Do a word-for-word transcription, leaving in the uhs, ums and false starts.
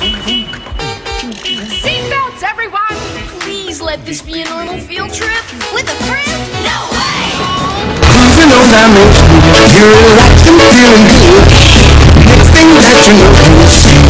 Seatbelts, everyone! Please let this be a normal field trip. With a friend? No way! Cruising on down Main Street, you're relaxing, feeling good. Next thing that you know, you see